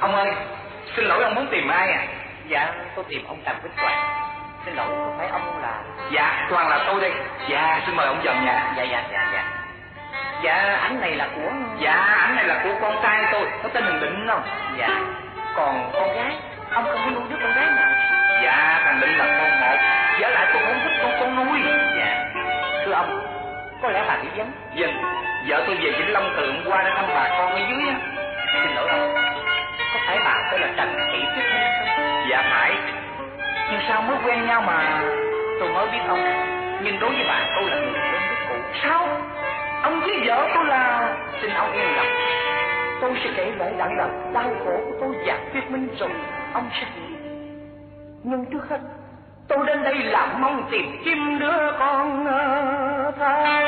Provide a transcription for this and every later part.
Ông ơi, xin lỗi, ông muốn tìm ai à? Dạ, tôi tìm ông Trần Vĩnh Toàn. Xin lỗi, có phải ông là... Dạ, Toàn là tôi đây. Dạ, xin mời ông vào nhà. Dạ, ảnh này là của... Dạ, ảnh này là của con trai tôi, nó tên thằng Định không? Dạ. Còn con gái, ông không có nuôi đứa con gái nào? Dạ, thằng Định là con một. Với lại tôi không thích con nuôi. Dạ. Thưa ông, có lẽ bà bị vắng. Vâng, vợ tôi về Vĩnh Long từ hôm qua để thăm bà con ở dưới á. Xin lỗi ông, có phải bà tên là Trần Thị Tuyết Minh không? Dạ phải. Nhưng sao mới quen nhau mà... Tôi mới biết ông, nhưng đối với bà tôi là người quen biết cũ. Sao? Ông với vợ tôi là... Xin ông yên lòng, tôi sẽ kể lại đoạn đời đau khổ của tôi và Tuyết Minh rồi ông sẽ hiểu. Nhưng trước hết, tôi đến đây làm mong tìm kiếm đứa con thơ.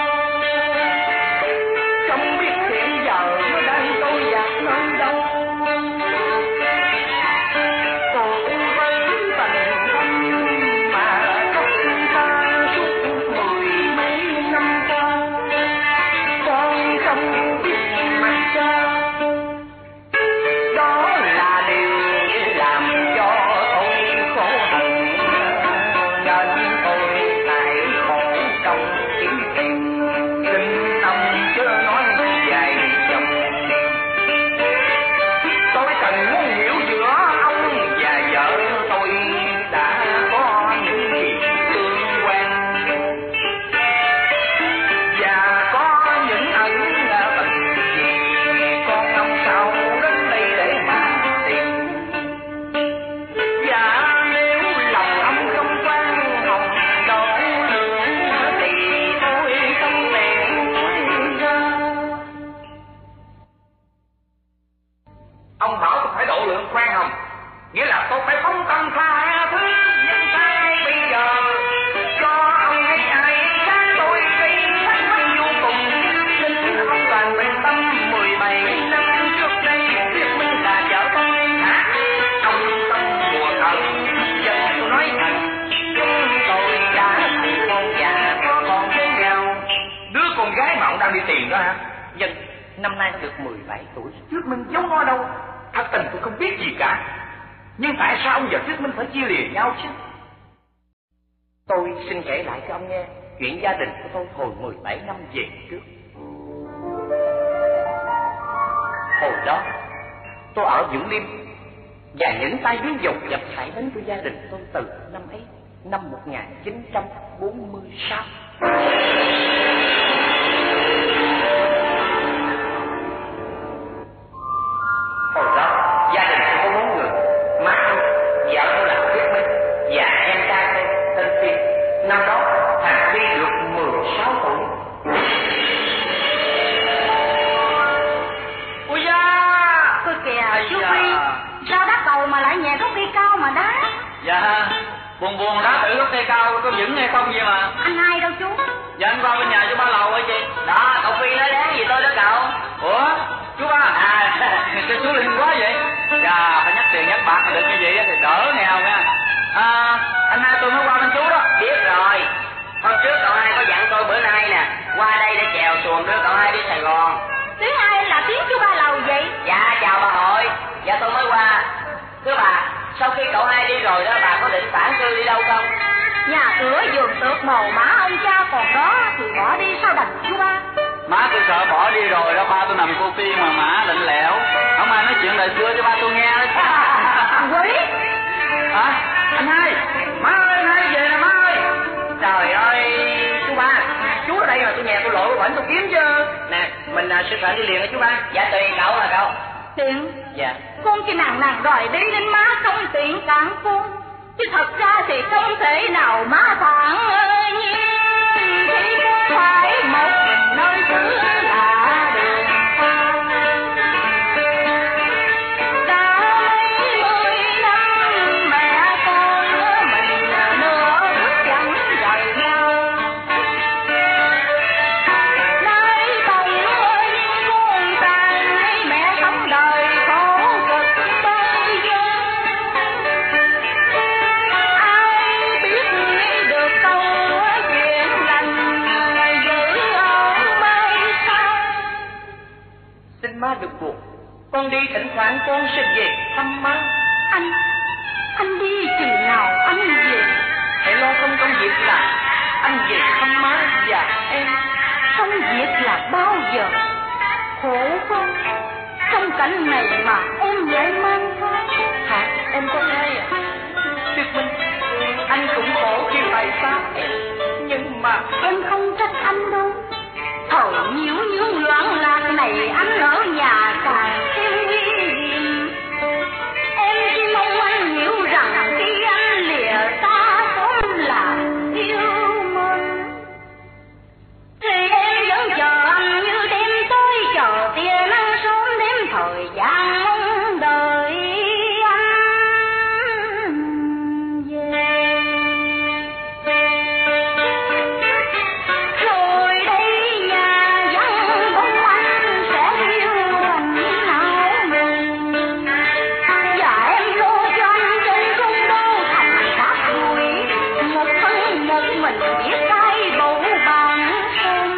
Không biết hiện giờ ở đây tôi dạt nơi đâu. Năm nay nó được 17 tuổi. Tuyết Minh giấu nó đâu? Thật tình tôi không biết gì cả. Nhưng tại sao ông và Tuyết Minh phải chia lìa nhau chứ? Tôi xin kể lại cho ông nghe chuyện gia đình của tôi hồi 17 năm về trước. Hồi đó tôi ở Vĩnh Liêm, và những tay biến dục dập hại đến của gia đình tôi từ năm ấy, năm 1946. Hồi đó gia đình tôi có 4 người: má tôi, vợ tôi là Tuyết Minh và em trai tôi tên Phi. Năm đó thằng Phi được 16 tuổi. Ôi da, tôi kìa chú Phi, sao đá cầu mà lại nhẹ gốc cây cao mà đá? Dạ, buồn đá tự gốc cây cao có vững hay không vậy mà. Anh ai đâu chú? Dạ anh qua bên nhà chú Ba Lầu hả chị? Đó, cậu Phi nói đáng gì tôi đó cậu. Ủa, chú Ba? Cái chú linh quá vậy. Dạ, phải nhắc tiền nhắc bạc mà được như vậy thì đỡ nghèo nha. Anh hai tôi mới qua bên chú đó. Biết rồi, hôm trước cậu hai có dặn tôi bữa nay nè, qua đây để chèo xuồng đưa cậu hai đi Sài Gòn. Tiếng ai là tiếng chú Ba Lầu vậy? Dạ, chào bà hội, dạ tôi mới qua. Thưa bà, sau khi cậu hai đi rồi đó, bà có định tản cư đi đâu không? Nhà cửa vườn tược mồ mã ông cha còn đó thì bỏ đi sao đành chú Ba? Má tôi sợ bỏ đi rồi đó, ba tôi nằm cô tiên mà má định lẹo. Không ai nói chuyện đời xưa cho ba tôi nghe đó. Quý hả? Anh hai, má ơi, anh hai về nè má ơi. Trời ơi, chú Ba, chú ở đây mà tôi nhà tôi lộ bẩn tôi kiếm chứ. Nè, mình siêu thị đi liền đó chú Ba. Dạ tùy cậu là cậu. Tiện. Dạ. Con chỉ nàng đòi đi nên má không tiện cản con. Chứ thật ra thì không thể nào má thẳng nhiên khi con phải một mình nơi xứ lạ đường xa. Đã mấy mươi năm mẹ con mình nửa bước chẳng rời nhau. Nay bỗng ơi con tàn mẹ sống đời khổ cực bây giờ. Ai biết được câu chuyện lành giữ ở mai sau. Con đi thỉnh thoảng con sẽ về thăm má. Anh đi chừng nào anh về? Hãy lo xong công việc là anh về thăm má và em. Xong việc là bao giờ? Khổ quá, trong cảnh này mà em lại mang thai. Hả? Em có thai à? Tuyết Minh, anh cũng khổ khi phải xa em, nhưng mà em không trách anh đâu. Thời nhiễu nhướng loạn lạc này anh ở nhà càng thêm nguy hiểm. Em chỉ mong anh hiểu rằng khi anh lìa xa sớm là yêu mình, thì em vẫn chờ anh như đêm tối chờ tia nắng sớm đến thời gian mong đợi anh về. Rồi đây nhà vắng bóng anh sẽ yêu anh nào mình, và em lo cho anh trên cung đô thành cát bụi, một thân một mình biết ai bầu bạn sống.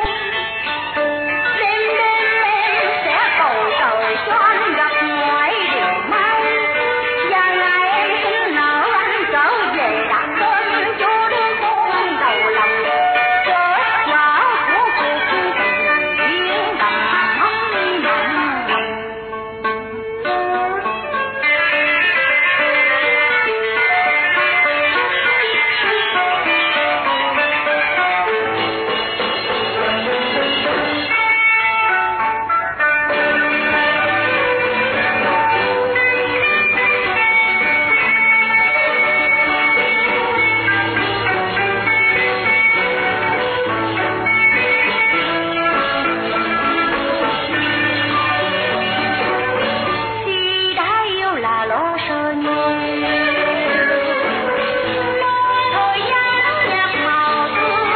Đêm đêm em sẽ cầu trời cho anh gặp ngoại điều may, và ngày em sinh nở anh trở về đặt tên cho đứa con đầu lòng, kết quả của cuộc tình duyên đầm thắm nồng. Khi đã yêu là lo sợ người, thời gian nhạt màu tươi,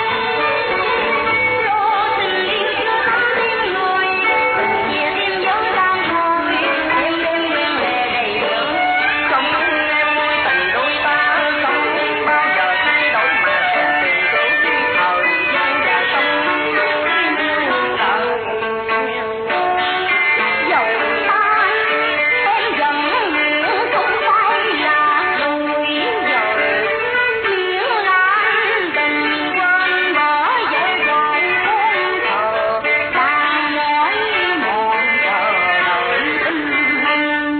lo tình yêu chưa thắm tim người, chia tim vẫn đang thôi, đêm đêm nguyên lệ đầy đường. không em ơi tình đôi ta không bao giờ thay đổi mà sẽ tìm dấu khi thời gian và sống đời. Dẫu ta em vẫn nguyện không phải là đuổi dời, miễn là anh đừng quên bỏ dễ dãi hôn thờ, đang mỏi mòn chờ đợi tình anh.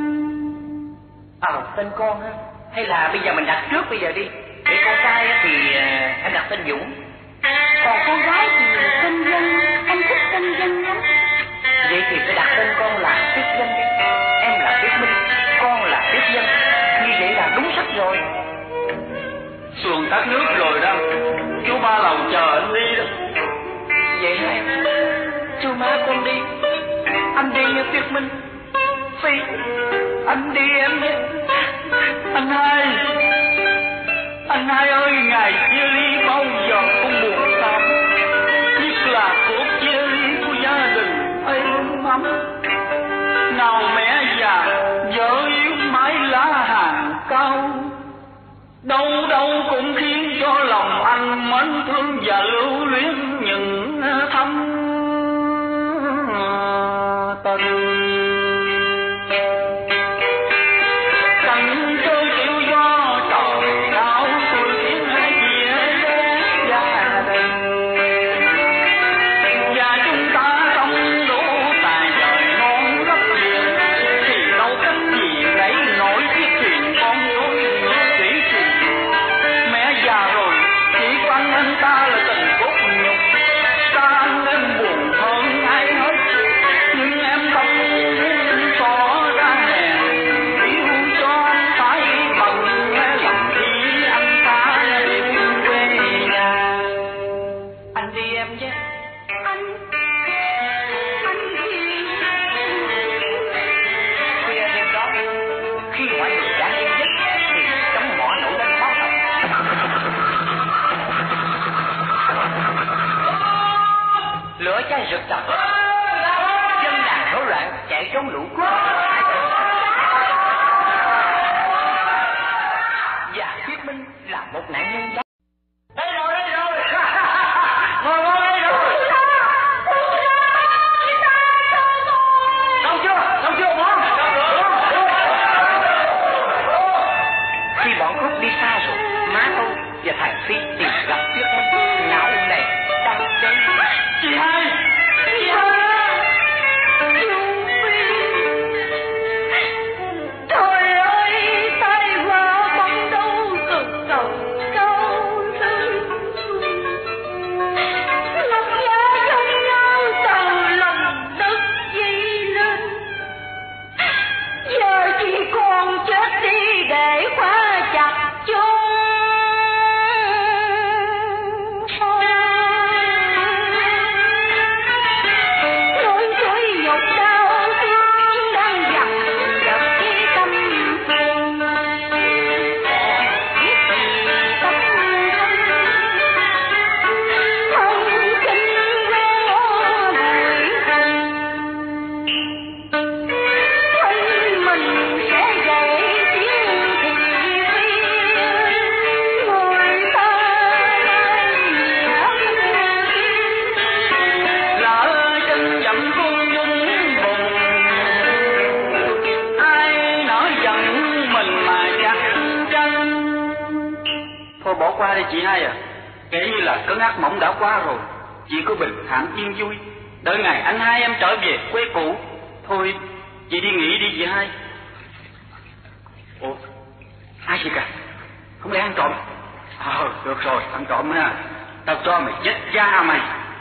Tên con á, hay là bây giờ mình đặt trước bây giờ đi. Để con trai á thì em đặt tên Dũng. Còn con gái thì tên Dân, anh thích tên Dân lắm. Vậy thì phải đặt tên con là Tuyết Dân đi. Em là Tuyết Minh, con là Tuyết Dân. Như vậy là đúng sách rồi. Xuồng tắt nước rồi đó, chú Ba Lòng chờ anh đi đó. Vậy hả em? Chú má con đi. Anh đi nha Tuyết Minh. Phi, anh đi em nhé. Anh hai ơi, ngày chia ly bao giờ cũng buồn sao, nhất là cuộc chia ly của gia đình êm ấm. Nào mẹ già vợ yếu mãi lá hàng cao, đâu đâu cũng khiến cho lòng anh mến thương và lưu luyến những thâm tình. Cảnh chơi tiểu do trời cao tôi tiếng hai chia rẽ gia đình, và chúng ta sống đủ tài trời non rất liền, thì đâu cách gì đẩy nổi chiếc thuyền con trôi ngược thủy triều. Mẹ già rồi chỉ có anh ta là tình cốt nhục, xa anh em buồn hơn ai hết, nhưng em không tỏ ra hèn yêu cho anh phải bằng lòng khi anh ta đêm quê nhà. Anh đi em nhé. Anh gì? Khuya đêm đó, khi mọi người đang yên giấc thì trong ngõ nổi lên báo động. Lửa cháy rực rỡ, dân làng rối loạn chạy trốn lũ cướp. Và Tuyết Minh là một nạn nhân cháy. Đây rồi ngồi đây rồi. Đâu bỏ qua đi chị hai à. Kể như là cơn ác mộng đã qua rồi, chị cứ bình thản yên vui, đợi ngày anh hai em trở về quê cũ. Thôi chị đi nghỉ đi chị hai. Ủa, ai vậy cả? Không lẽ ăn trộm? Được rồi, ăn trộm ha, tao cho mày chết da mày.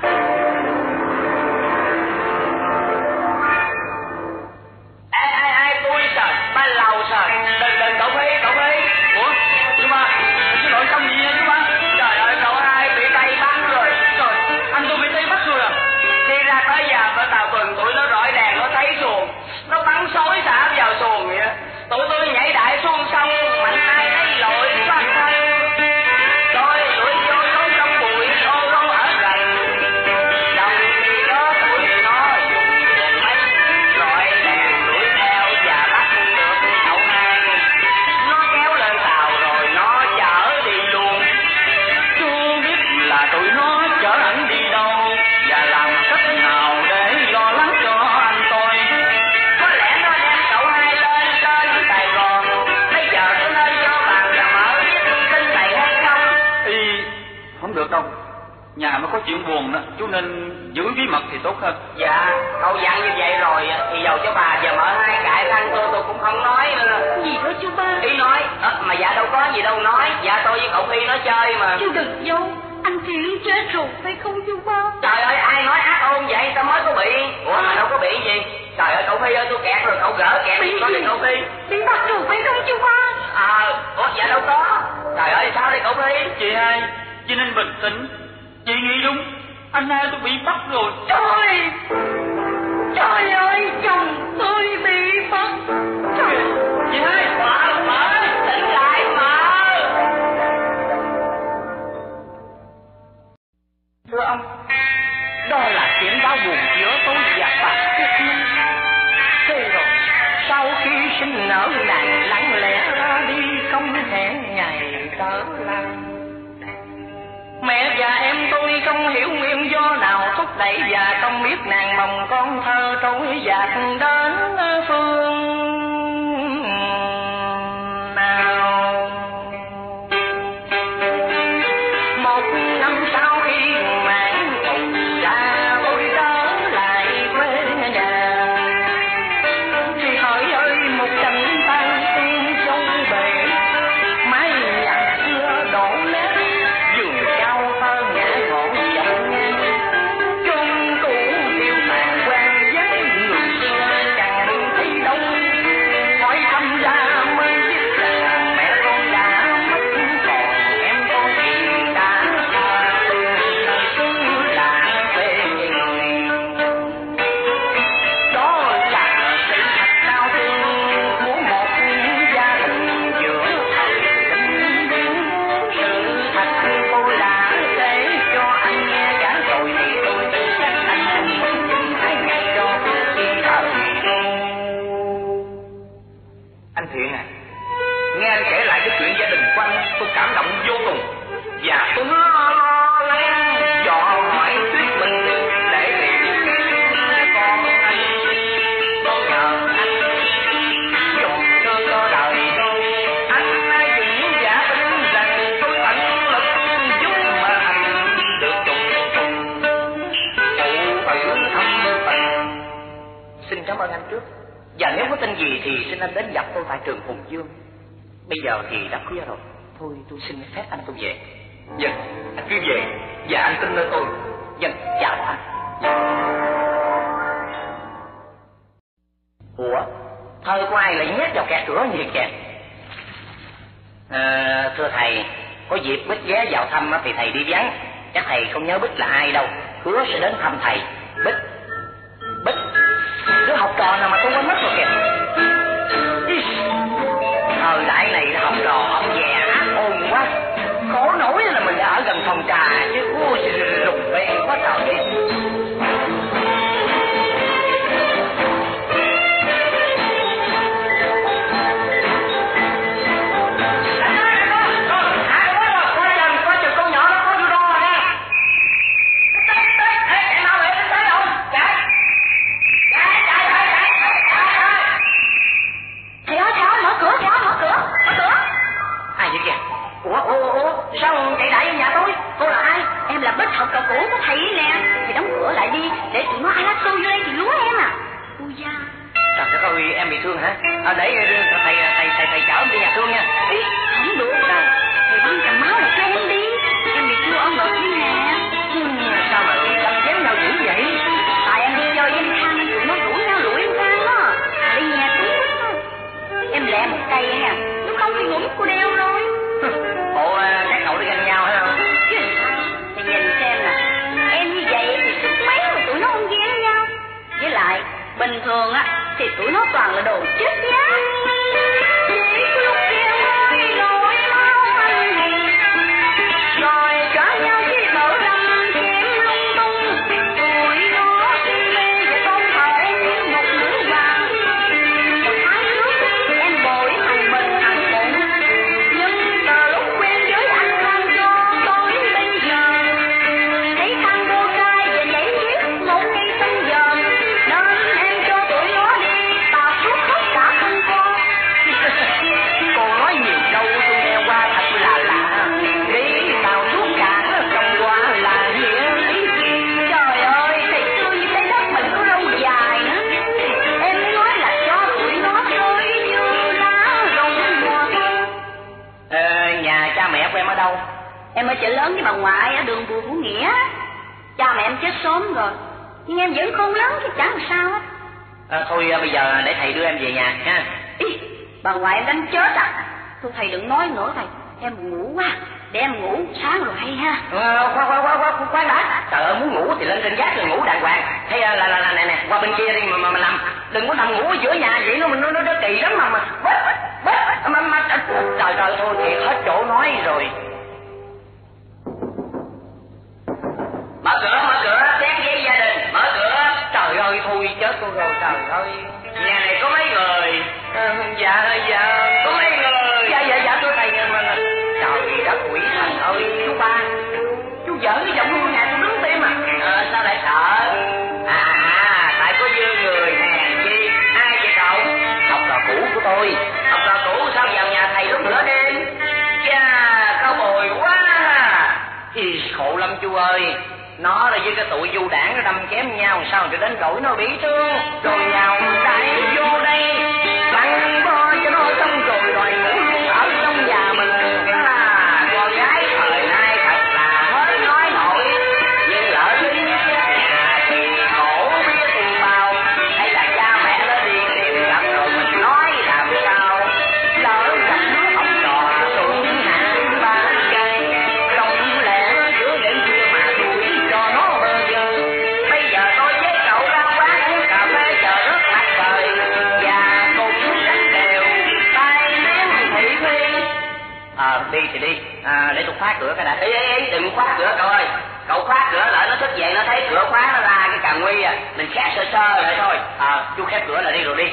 Ai tôi sợ, ba lầu sợ. Đừng cậu Phi. Ủa, chú ba, chú lỗi xong gì nha chú ba? Trời ơi, cậu hai bị Tây bắt rồi. Trời, anh tôi bị Tây bắt rồi à? Đi ra tới giờ ở tàu tuần tụi nó rọi đèn, nó thấy xuồng, nó bắn xối xả vào xuồng vậy. Tụi tôi nhảy đại xuống sông, mạnh ai thấy lội phát thân. Rồi tụi vô trốn trong bụi, ô rô ở gần. Đồng thì đó tụi nó dùng đèn máy, rọi đèn đuổi theo và bắt được cậu hai. Nó kéo lên tàu rồi nó chở đi luôn. Chưa biết là tụi nó chở anh đi đâu và làm cách nào để lo lắng cho anh tôi. Có lẽ nó đem cậu hai lên trên Sài Gòn. Bây giờ tôi lên cho bàn và mở tin này hay không? Không được đâu, nhà mới có chuyện buồn đó, chú nên giữ bí mật thì tốt hơn. Dạ, cậu dặn như vậy rồi thì dầu cho bà giờ mở hai cãi răng tôi cũng không nói nữa. Gì đó chú ba? Ý nói, mà dạ đâu có gì đâu nói. Dạ tôi với cậu Phi nói chơi mà. Chú đừng giấu, anh Thiện chết rồi phải không chú ba? Trời ơi, ai nói ác ôn vậy, sao mới có bị? Ủa mà đâu có bị gì. Trời ơi cậu Phi ơi, tôi kẹt rồi, cậu gỡ kẹt đi có gì cậu Phi. Bị bắt rồi phải không chú ba? Ủa dạ đâu có. Trời ơi sao đây cậu Phi? Chị hai, chị nên bình tĩnh. Chị nghĩ đúng, anh hai tôi bị bắt rồi. Trời ơi, chồng tôi bị bắt. Trời. Chị hai, Mở, tỉnh lại mở. Thưa ông, đó là chuyện báo buồn giữa tôi và bà Tuyết Minh. Thế rồi, sau khi sinh nở nàng lặng lẽ ra đi, không hẹn ngày trở lại. Mẹ và em tôi không hiểu nguyên do nào thúc đẩy và không biết nàng mong con thơ trôi dạt đến phương nào. Một năm sau khi mãn tù ra, tôi trở lại quê nhà. Thì hỡi ơi một cảnh tan tiên trong bể, mái nhà xưa đổ nát, giường cao thơ ngã ngộ chậm ngang, chung cũ tiêu tàn quan giấy người xưa chẳng thấy đâu. Hỏi thăm ra mới biết là mẹ con đã mất, còn em con thì đã từ xưa là về người. Đó là sự thật đau thương của một gia đình giữa thời bình yên. Sự thật tôi đã kể cho anh nghe cả rồi thì tôi chắc anh cũng chừng 2 ngày cho khi thời gian. Anh Thiện à, nghe anh kể lại cái chuyện gia đình của anh, tôi cảm động vô cùng. Và tôi lo lắng dò hỏi Tuyết Minh để tìm con anh. Tôi nhờ anh dùng thương cho đời tôi, anh vững giả tin rằng tôi tận lực giúp mà anh được trùng trùng phụ tử thâm tình. Xin cảm ơn anh trước. Và nếu có tin gì thì xin anh đến gặp tôi tại trường Hùng Dương. Bây giờ thì đã khuya rồi, thôi tôi xin phép anh tôi về. Vâng, anh cứ về và anh tin nơi tôi. Vâng, chào anh. Ủa, thơ của ai lại nhét vào kẹt cửa như vậy kìa? Thưa thầy, có dịp Bích ghé vào thăm thì thầy đi vắng, chắc thầy không nhớ Bích là ai đâu, hứa sẽ đến thăm thầy. Bích, đứa học trò nào mà tôi quên mất rồi kìa. Thời đại này học trò ông về ác ôn quá, khổ nổi là mình đã ở gần phòng trà chứ. Ôi lùng beng quá trời đi. Có chừng con nhỏ đó có judo rồi nè. Em mau về, tới đâu? Thôi em bị thương hả? Để thầy chở em đi nhà thương nha. Ý, không được đâu. Thầy băng cầm máu là cho em đi. Em bị thương ở ngực như nè. Sao mà chăm chém nhau dữ vậy? Tại em đi chơi với anh Khang, tụi nó rủ nhau lụi em Khang đó. Đi nhà túi đó. Em lẹ một cây nha. Nếu không thì ngủm cô đeo rồi. Bộ các cậu đi ganh nhau hay không? Chứ sao? Thì nhìn xem nè. Em như vậy thì sức mấy mà tụi nó không ghen nhau. Với lại, bình thường á, thì tụi nó toàn là đồ chết nhá. Chỉ có lúc kêu ơi, nỗi máu anh hiền. Rồi cả nhau chỉ mở răng chém lung tung. Tụi nó si mê và không thể như một nữ vàng. Một tháng trước em bội thằng mình thằng bụng. Nhưng từ lúc quen với anh Khang cho tới bây giờ, thấy thằng cô trai và nhảy nhép một ngày sinh giờ. Nên em cho tụi nó đi tạt suốt tất cả thân con. Cô nói nhiều câu tôi nghe qua thật là lạ. Đi tàu suốt cả trong qua là nghĩa lý. Trời ơi, thầy xưa như cái đất mình có lâu dài nữa. Em mới nói là cho tụi nó rơi như lá rụng mùa thu. Nhà cha mẹ của em ở đâu? Em ở chợ lớn với bà ngoại ở đường Bùi Vũ Nghĩa. Cha mẹ em chết sớm rồi, nhưng em vẫn khôn lắm chứ chẳng làm sao hết. Thôi bây giờ để thầy đưa em về nhà ha. Ý, bà ngoại em đánh chết à? Thôi thầy đừng nói nữa thầy, em buồn ngủ quá. Để em ngủ sáng rồi hay ha. Khoan đã. Trời ơi, muốn ngủ thì lên trên gác rồi ngủ đàng hoàng. Hay là nè, qua bên kia đi mà nằm. Đừng có nằm ngủ ở giữa nhà vậy nó kỳ lắm mà trời thôi thiệt hết chỗ nói rồi. Mở cửa, xét giấy gia đình, mở cửa. Trời ơi, thôi chết tôi rồi, trời ơi. Nhà này có mấy người? Dạ, có mấy người? Dạ, thưa thầy. Trời đất quỷ thần ơi, chú ba. Chú giỡn cái giọng nuôi nhà tôi đứng tim à. Sao lại sợ? Tại có dư người nè, chi? Ai vậy cậu? Học trò cũ của tôi. Học trò cũ sao vào nhà thầy lúc nửa đêm? Chà, cao bồi quá. Thì khổ lắm chú ơi. Nó là với cái tụi du đảng nó đâm chém nhau, sao cho đến nỗi nó bị thương. Rồi nhào chạy vô đây, lăn bo cho nó xong rồi đòi ngủ luôn ở trong nhà mình. Con gái thời nay thật là hết nói nổi. Nhưng lỡ đi nhà thì khổ biết tiền bao. Hay là cha mẹ nó đi tìm gặp rồi mình nói làm sao? Lỡ gặp đứa học trò xuống hạ ba cây, không lẽ giữa đêm khuya mà đuổi cho nó bơ vơ. Bây giờ tôi với cậu ra quán uống cà phê chờ nước mặt trời và cùng đánh đều tay ném thị phi. Đi thì đi, để tôi khóa cửa cái đã. Ý, đừng khóa cửa cậu ơi. Cậu khóa cửa lại nó thức dậy nó thấy cửa khóa nó ra cái cà nguy à. Mình khép sơ lại thôi. Chú khép cửa lại đi rồi đi.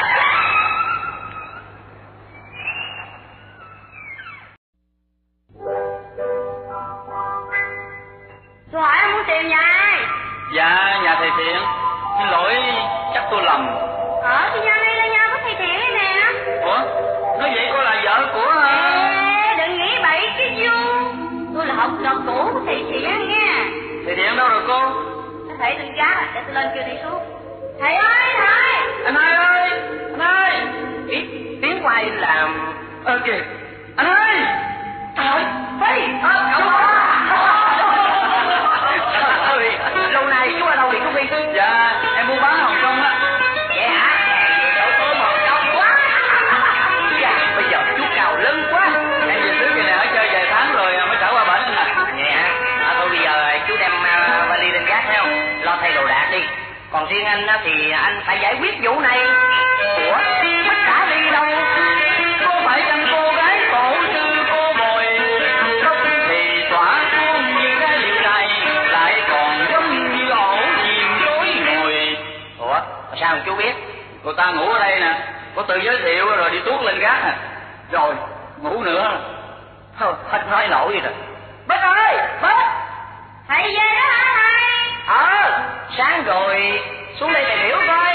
Tôi hỏi em muốn tìm nhà ai? Dạ, nhà thầy Thiện. Xin lỗi, chắc tôi lầm. Thì nhà này là nhà của thầy Thiện đây nè. Ủa? Nói vậy cô là vợ của... Ê, đừng nghĩ bậy cái vô. Tôi là học trò cũ của thầy Thiện nha. Thầy Thiện đâu rồi cô? Thầy đừng gác để tôi lên kêu thầy xuống. Thầy ơi, thầy! Anh hai ơi! Anh hai! Ý, tiếng quay làm... Kìa! Anh hai! Trời ơi, cậu lâu nay chú ở đâu thì chú Phi? Dạ, em buôn bán Hồng Kông á. Vậy hả? Cậu tôi Hồng Kông quá. Dạ, bây giờ chú cao lớn quá. Em về xứ kia này ở chơi vài tháng rồi mới trở qua bển anh à. Vậy hả? Thôi bây giờ chú đem vali lên gác theo, lo thay đồ đạc đi. Còn riêng anh thì anh phải giải quyết vụ này. Ủa, tất cả đi đâu? Cô phải chăng cô gái tổ sư cô bồi, tóc thì tỏa xuống như cái liệu này, lại còn giống như ổ chìm tối ngồi. Ủa, sao chú biết? Cô ta ngủ ở đây nè, có tự giới thiệu rồi đi tuốt lên gác nè. Rồi, ngủ nữa. Thôi, hết nói nổi rồi. Bích ơi, Bích! Thầy về đó hả thầy? Sáng rồi, xuống đây tìm hiểu coi.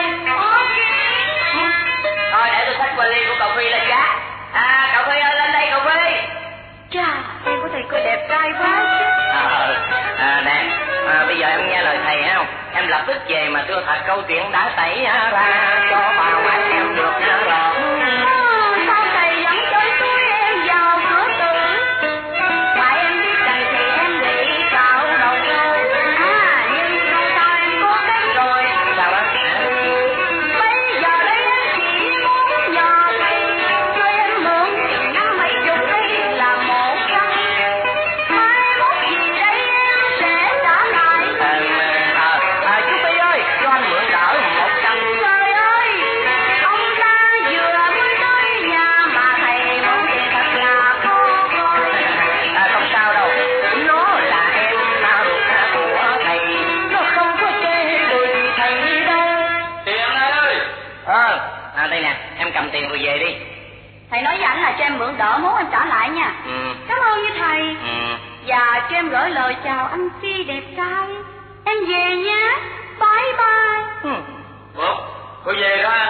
Thôi để tôi xách vali của cậu Phi lên gác. Cậu Phi ơi, lên đây cậu Phi. Chà, em của thầy coi đẹp trai quá chứ. Nè, bây giờ em nghe lời thầy ha không? Em lập tức về mà thưa thật câu chuyện đã xảy ra cho bà ngoại em được rõ. Sao thầy dẫn chơi tôi em vào cửa tử? Ngoại em biết rằng thì em bị cạo đầu rồi. Nhưng không sao em cố gắng rồi. Sao đó? Bây giờ đây em chỉ muốn nhờ thầy cho em mượn chừng 50 hay là 100. Mai mốt gì đây em sẽ trả lại. Chú Phi ơi, cho anh mượn đỡ 100. Trời ơi, ông ta vừa mới tới nhà mà thầy mong tiền thật là khó coi. Không sao đâu, nó là em ruột của thầy, nó không có chê đùi thầy đâu. Tiền ơi. Đây nè, em cầm tiền rồi về đi. Thầy nói với ảnh là cho em mượn đỡ mốt em trả lại nha. Cảm ơn như thầy. Và cho em gửi lời chào anh Phi đẹp trai. Em về nhé. Bye bye. Ủa, cô về đó.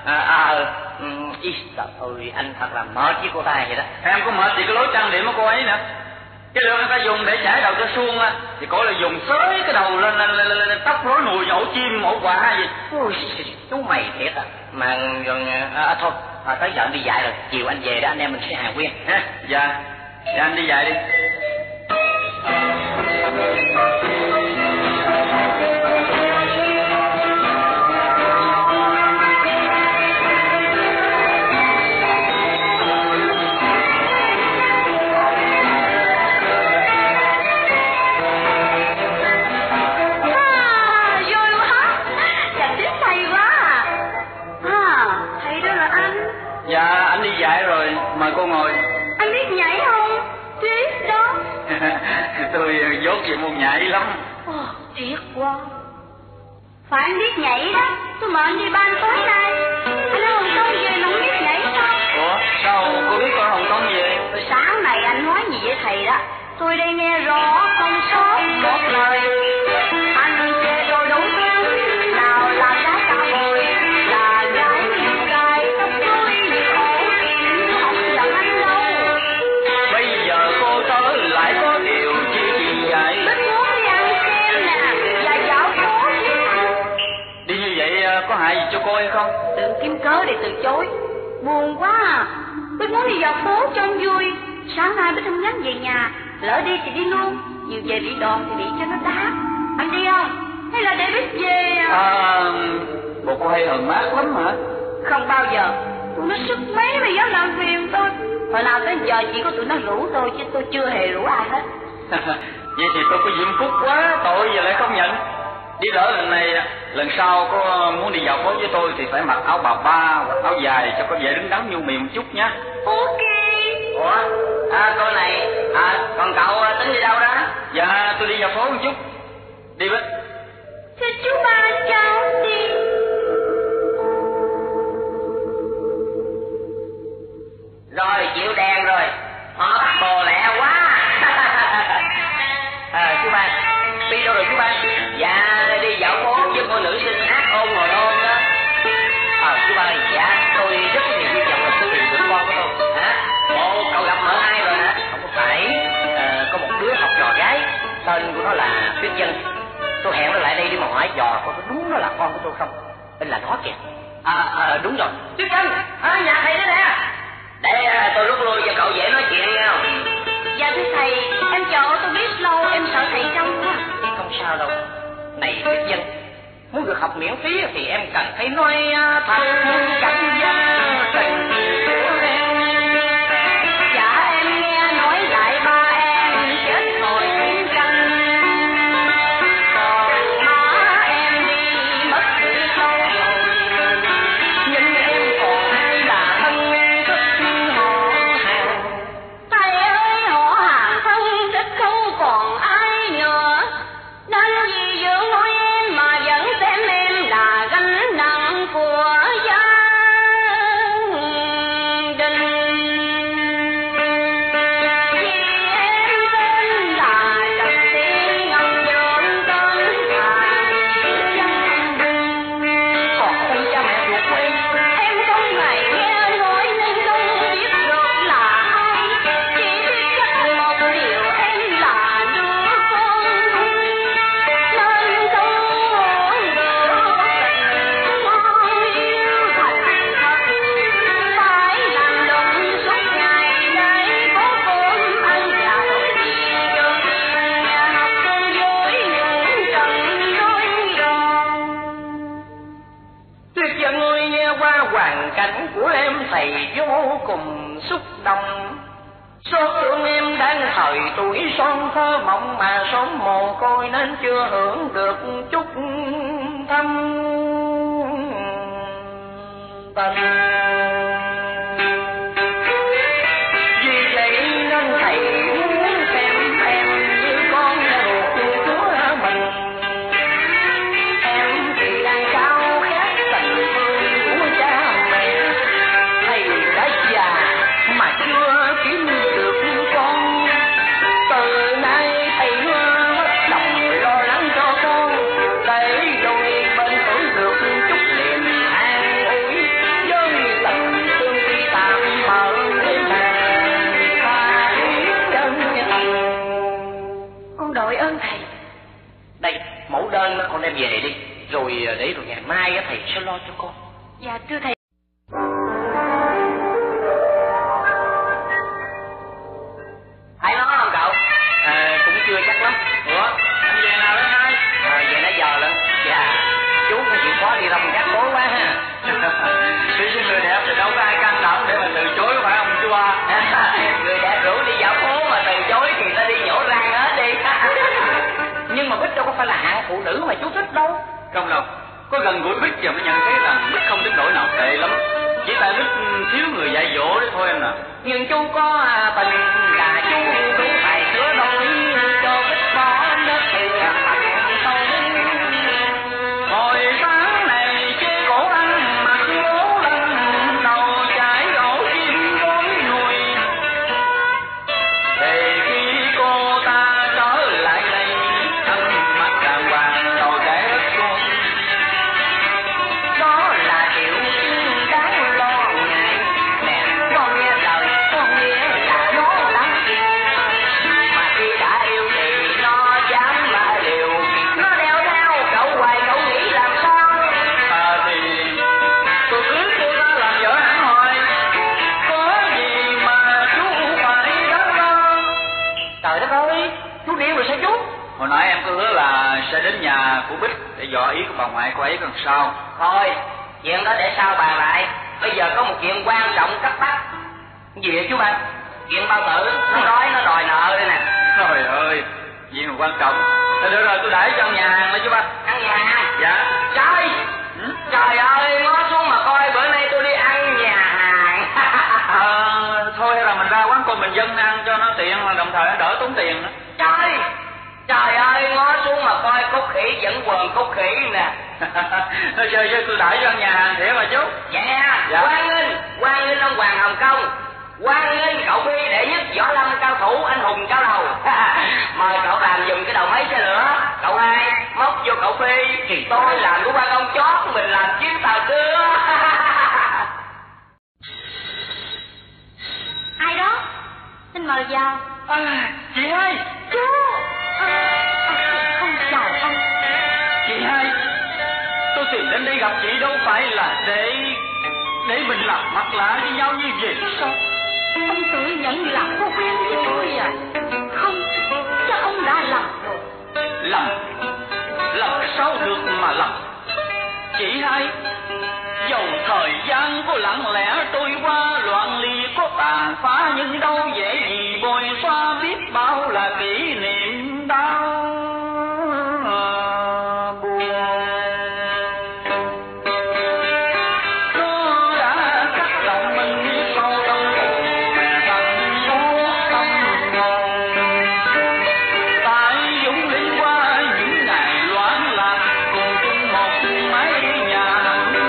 Trời ơi, anh thật là mệt với cô ta vậy đó. Em có mệt thì cái lối trang điểm của cô ấy nữa. Cái đường người ta dùng để chải đầu cho suông á, thì cô là dùng xới cái đầu lên tóc rối nùi ổ chim ổ quạ gì. Ui, chú mày thiệt à. Mà thôi, tới giờ anh đi dạy rồi. Chiều anh về đó anh em mình sẽ hàn huyên ha. Dạ, anh đi dạy đi. Vui quá. Chàng tiếng thầy quá. Thầy đó là anh. Dạ, anh đi dạy rồi, mời cô ngồi. Anh biết nhảy không? Tuyết đó. Tôi dốt về môn nhảy lắm. Tiếc quá. Phải anh biết nhảy đó. Tôi mời anh đi ban tối nay. Anh ở Hồng Kông về mà không biết nhảy sao? Ủa, sao cô biết con Hồng Kông về? Rồi sáng này anh nói gì với thầy đó? Tôi đây nghe rõ không sót một lời. Anh chê tôi đúng hướng. Nào là gái cà bồi, là gái nhiều gai. Tóc tôi như ổ kim, không giận anh đâu. Bây giờ cô tới lại có điều chi vậy? Rất muốn đi ăn xem nè, và dạo phố. Đi như vậy có hại gì cho cô hay không? Đừng kiếm cớ để từ chối. Buồn quá à. Tôi muốn đi dạo phố cho anh vui. Sáng nay mới thăm nhắn về nhà. Lỡ đi thì đi luôn. Nhiều về bị đòn thì bị cho nó đá. Anh đi không? Hay là để biết về Bộ cô hay hờn mát lắm hả? Không bao giờ. Tụi nó sức mấy mà dám làm phiền tôi. Hồi nào tới giờ chỉ có tụi nó rủ tôi chứ tôi chưa hề rủ ai hết. Vậy thì tôi có diễm phúc quá, tội giờ lại không nhận. Đi đỡ lần này, lần sau có muốn đi dạo phố với tôi thì phải mặc áo bà ba hoặc áo dài cho có vẻ đứng đắn nhu mì một chút nhé. Ok. Ủa, cô này, còn cậu tính đi đâu đó? Dạ, tôi đi dạo phố một chút. Đi Bích. Thưa chú ba cháu đi. Rồi, chịu đèn rồi. Họ bắt bồ lẹ quá. Chú ba, đi đâu rồi chú ba? Dạ, đi dạo phố với cô nữ sinh hát ôn ngồi ôn đó. Chú ba, dạ, tôi rất có niềm hy vọng là tôi tìm được con của tôi. Hả? Ồ, cậu gặp mở ai rồi hả? Không có phải, có một đứa học trò gái, tên của nó là Tuyết Dân. Tôi hẹn nó lại đây để mà hỏi trò coi có đúng nó là con của tôi không. Tên là nó kìa. Đúng rồi. Tuyết Dân, nhà thầy đó nè. Để tôi rút lui cho cậu dễ nói chuyện nghe không? Dạ thưa thầy, em chờ tôi biết lâu, em sợ thầy trông quá. Không sao đâu. Này Tuyết Dân, muốn được học miễn phí thì em cần phải nói thật cảnh giác tình của em. Dạ em nghe nói lại ba em chết hồi chiến tranh. Còn má em đi mất từ lâu rồi. Nhưng em còn ai là thân thích họ hàng. Thầy ơi, họ hàng thân thích không còn ai nữa. Nên vì dưỡng nuôi em mà vẫn xem em là gánh nặng của gia ảnh của em thầy vô cùng xúc động. Xót thương em đang thời tuổi son thơ mộng mà sớm mồ côi nên chưa hưởng được chút thâm tình. Vì vậy nên thầy muốn xem em như con ruột của mình. Em thì đang cao khát tình thương của cha mẹ. Thầy đã già mà chưa kiếm được con. Từ nay thầy hết lòng lo lắng cho con, để đôi bên tuổi được chút niềm an ủi. Với tình thương khi tạm mở để mà chân. Con đội ơn thầy. Đây, mẫu đơn con đem về đi, rồi để rồi ngày mai thầy sẽ lo cho con. Dạ thưa thầy. Hay nó không cậu? Cũng chưa chắc lắm. Ủa, anh về nào đó hai? Về nãy giờ lận. Dạ, chú có chịu khó đi rong rác cố quá ha. Đi với người đẹp thì đâu có ai can đảm để mà từ chối, phải không chú à? Người đẹp rủ đi dạo phố mà từ chối thì ta đi nhổ răng hết đi. Nhưng mà Bích đâu có phải là hạng phụ nữ mà chú thích đâu. Không đâu, có gần gũi Bích giờ mới nhận thấy rằng Bích không đến nỗi nào tệ lắm. Chỉ tại Bích thiếu người dạy dỗ đấy thôi em nè. Nhưng chú có tình là chú cũng phải sửa đổi cho Bích bỏ nước thì Hồi sáng này chế cổ ăn mặc lố lăng, đầu chải ổ chim gối nuôi. Thì khi cô ta trở lại đây, ăn mặc đàng hoàng đầu chải rất luôn. đó là điều đáng lo ngại. Nè, con nghe lời, con nghe là nó lắm. Mà khi đã yêu thì nó dám mà liều, nó đeo theo cậu hoài, cậu nghĩ làm sao? Thì tôi cưới cô ta làm vợ hẳn hồi, có gì mà chú phải đắn đo. Trời đất ơi, chú điên rồi sao chú? Hồi nãy em có hứa là sẽ đến nhà của Bích để dò ý của bà ngoại cô ấy còn sao. Thôi, chuyện đó để sau bàn lại. Bây giờ có một chuyện quan trọng cấp bách. Gì vậy chú ba? Chuyện bao tử, nó đói, nó đòi nợ đây nè. Trời ơi, chuyện mà quan trọng. Thôi được rồi, tôi đãi cho ăn nhà hàng đó chú ba. Ăn nhà hàng? Dạ. Trời! Trời ơi, ngó xuống mà coi, bữa nay tôi đi ăn nhà hàng. Thôi hay là mình ra quán cơm bình dân ăn cho nó tiện, mà đồng thời nó đỡ tốn tiền nữa. Trời! Trời ơi, ngó xuống mà coi, cốt khỉ vẫn quần cốt khỉ nè. Thôi chơi chơi, tôi đãi cho ăn nhà hàng thiệt mà chú. Dạ nha, Dạ. Hoan nghênh ông Hoàng Hồng Kông. Hoan nghênh cậu Phi đệ nhất võ lâm cao thủ anh hùng cao đầu. Mời cậu làm giùm cái đầu máy xe lửa. Cậu hai móc vô cậu Phi, thì tôi làm của ban ông chót, mình làm chiếc tàu cưa. Ai đó? Xin mời vào. Chị hai. Chú. Không chào anh. Chị hai, tôi tìm đến đây gặp chị đâu phải là để mình làm mặt lạ với nhau như vậy sao? Ông tự nhận là có quen với tôi à? Không, chắc ông đã lầm rồi. Lầm sao được mà lầm? Chị hai, dầu thời gian có lặng lẽ trôi qua, loạn ly có tàn phá, nhưng đâu dễ gì bồi xóa biết bao là kỷ niệm đau buồn. Nó đã cắt lòng mình sâu trong buồn thầm ngố tâm hồn. Tại dũng linh qua những ngày loạn lạc, cùng chung một mái nhà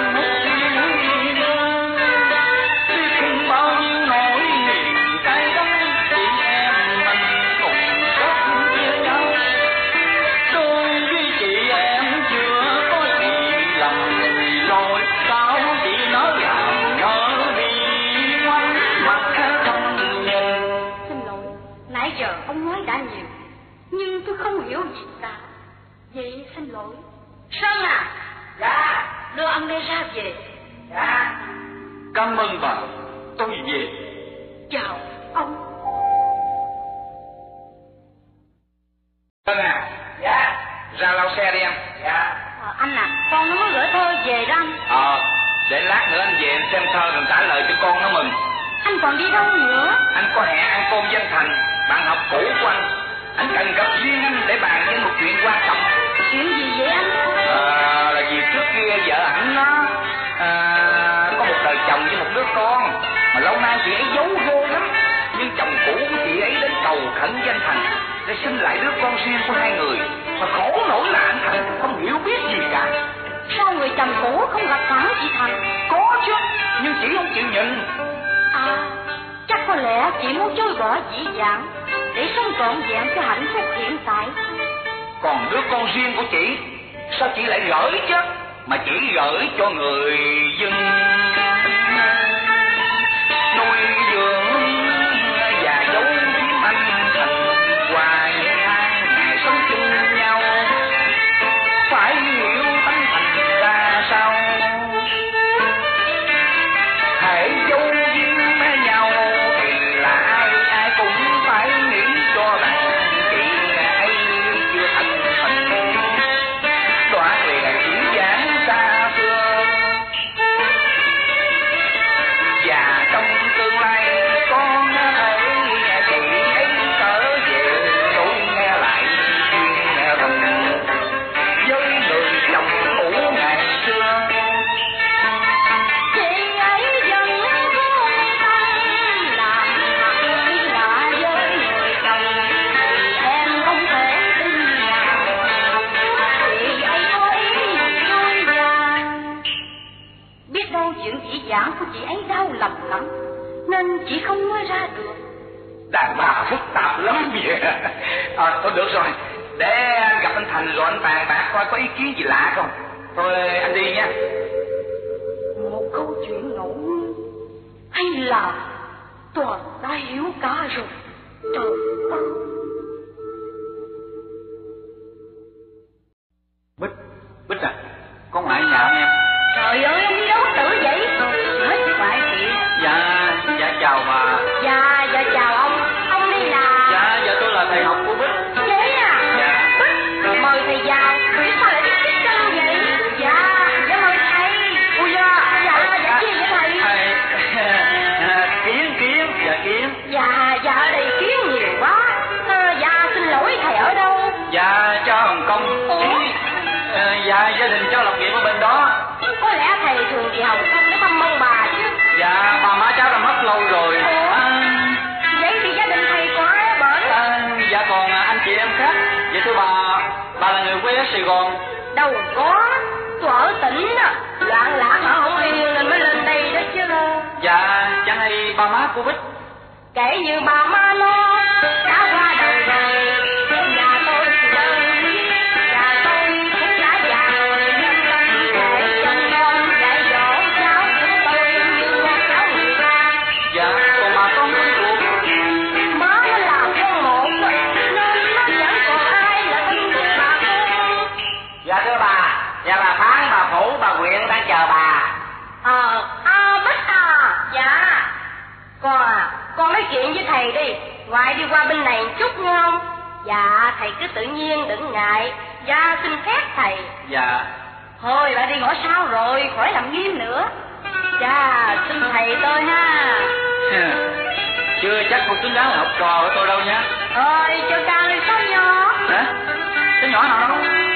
biết không bao nhiêu nỗi niềm cay đắng, chị em mình cùng sống chia nhau. Tôi với chị em chưa có gì lầm rồi, sao chị nói làm ngỡ đi ngoảnh mắt không nhìn. Xin lỗi, nãy giờ ông nói đã nhiều, nhưng tôi không hiểu gì cả. Vậy xin lỗi. Sơn à? Dạ. Đưa ông đây ra về. Dạ. Cảm ơn bà, tôi về. Chào ông. Vâng à. Dạ. Ra lau xe đi em. Dạ. Anh à, con nó mới gửi thơ về đó anh. Để lát nữa anh về anh xem thơ rồi trả lời cho con nó mừng. Anh còn đi đâu nữa? Anh có hẹn ăn cơm Văn Thành, bạn học cũ của anh. Anh cần gặp riêng anh để bàn với một chuyện quan trọng. Chuyện gì vậy anh? Là vì trước kia vợ ảnh nó có một đời chồng với một đứa con mà lâu nay chị ấy giấu ghê lắm. Nhưng chồng cũ của chị ấy đến cầu khẩn với anh Thành để xin lại đứa con riêng của hai người. Mà khổ nổi là anh Thành không hiểu biết gì cả. Sao người chồng cũ không gặp gỡ chị Thành? Có chứ, nhưng chị không chịu nhận. Chắc có lẽ chị muốn chối bỏ dĩ dãn để sống trọn vẹn cho hạnh phúc hiện tại. Còn đứa con riêng của chị, sao chị lại gửi chứ? Mà chỉ gửi cho người dân nuôi dưỡng và giấu giếm anh Thành hoài ngày sống chung nhau. Phải hiểu tánh Thành ra sao, hãy giấu giếm nhau thì là ai cũng phải nghĩ cho rằng chị ấy chưa thành Thành. Đoán về chỉ dáng xa xưa và trong tương lai con thấy chị ấy trở về tôi nghe lại chuyện rồng với người chồng cũ ngày xưa. Chị ấy vẫn vô tâm làm hại lạ với người chồng thì em không thể tin rằng chị ấy có ý vui vàng. Biết đâu chuyện dĩ dãn của chị ấy đau lòng lắm nên chị không nói ra được. Đàn bà phức tạp lắm vậy. Thôi được rồi, để anh gặp anh Thành rồi anh bàn bạc coi có ý kiến gì lạ không. Thôi anh đi nha. Một câu chuyện ngẫu nhiên hay là toàn đã hiểu cả rồi. Trời ơi! Bích à, con ngoại nhà em. Trời ơi, ông đi đâu tự vậy? Hết ngoại chuyện. Dạ chào bà. Dạ chào ông. Ông đi là... Dạ tôi là thầy học của Bích. Vậy à? Dạ. Bích, mời thầy vào. Sao lại biết biết chân vậy? Dạ mời thầy. Ui da. Dạ chi vậy thầy? Kiến. Dạ ở đây kiến nhiều quá. Dạ xin lỗi thầy ở đâu? Dạ cho Hồng Kông. Dạ gia đình cháu lập nghiệp ở bên đó. Có lẽ thầy thường về Hồng Kông để thăm ông bà chứ. Dạ bà má cháu đã mất lâu rồi. Vậy thì gia đình thầy có ai ở bển? Dạ còn anh chị em khác. Vậy thưa bà là người quê ở Sài Gòn. Đâu có, tôi ở tỉnh đó. Loạn lạc ở không yên nên mới lên đây đó chứ. Dạ chẳng hay ba má của Bích. Kể như bà má nó đã qua đời rồi. Nhà tôi thì đơn quý, nhà tôi cũng đã già rồi nên tâm thể chồng con dạy dỗ cháu của tôi như cháu người ta. Dạ còn bà con thân thuộc. Má nó là con một nên nó chẳng còn ai là thân thích bà con. Dạ thưa bà Phán, bà Phủ, bà Quyện đang chờ bà. Bích à. Dạ. Con nói chuyện với thầy đi. Ngoại đi qua bên này chút nghe không? Dạ thầy cứ tự nhiên đừng ngại. Dạ xin phép thầy. Dạ. Thôi bà đi ngõ sau rồi, khỏi làm nghiêm nữa. Dạ xin thầy tôi ha. Chưa chắc con xứng đáng là học trò của tôi đâu nha. Cho ca lên sao nhỏ. Hả? Cái nhỏ nào đâu?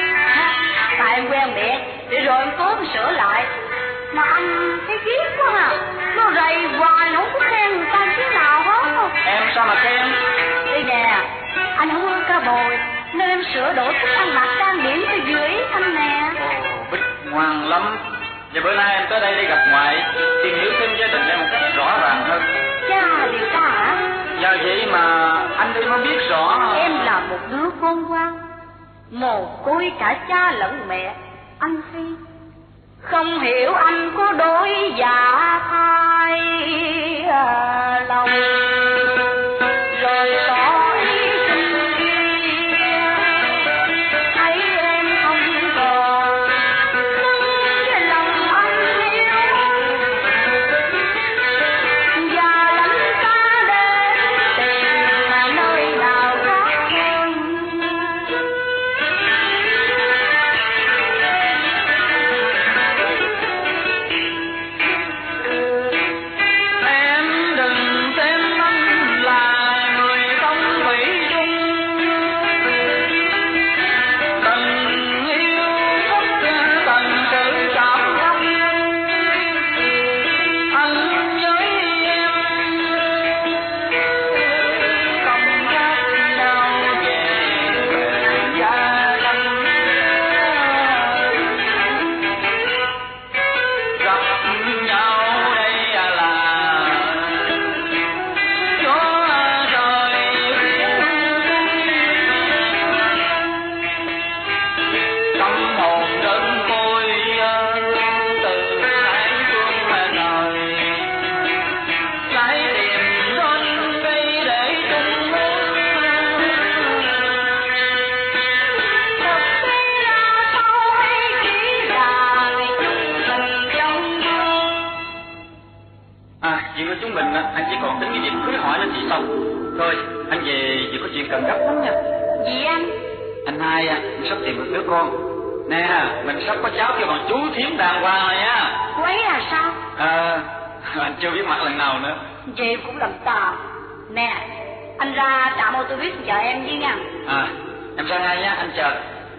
Tại em quen miệng, để rồi em cố em sửa lại. Mà anh thấy ghét quá à. Nó rầy hoài, nó không có khen người ta chứ nào hết. Em sao mà khen? Đây nè, anh không ưa ca bồi nên em sửa đổi cách ăn mặc trang điểm cho vừa ý anh nè. Bích ngoan lắm. Và bữa nay em tới đây để gặp ngoại, tìm hiểu thêm gia đình em một cách rõ ràng hơn. Cha điều ta hả? Dạ vậy mà anh đi mới biết rõ. Em là một đứa con ngoan, mồ côi cả cha lẫn mẹ. Anh hay không hiểu anh có đôi dạ thai lòng rồi tỏ ý tình kia. Thấy em không còn nâng lòng anh yêu và lánh xa đến tìm nơi nào khác hơn. Chuyện của chúng mình anh chỉ còn tính cái việc cưới hỏi nó chỉ xong. Thôi, anh về vì có chuyện cần gấp lắm nha. Gì anh? Anh Hai mình sắp tìm được đứa con. Nè, mình sắp có cháu kêu bằng chú Thiếm đàng hoàng rồi nha. Cô ấy là sao? Anh chưa biết mặt lần nào nữa. Vậy cũng làm tà. Nè, anh ra trạm ô tô buýt chờ em với nha. Em ra ngay nhá, anh chờ.